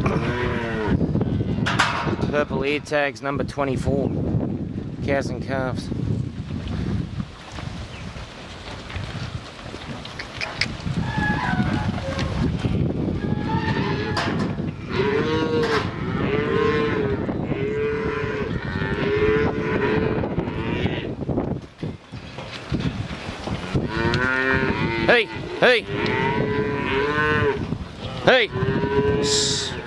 Purple ear tags, number 24. Cows and calves. Hey, hey, hey.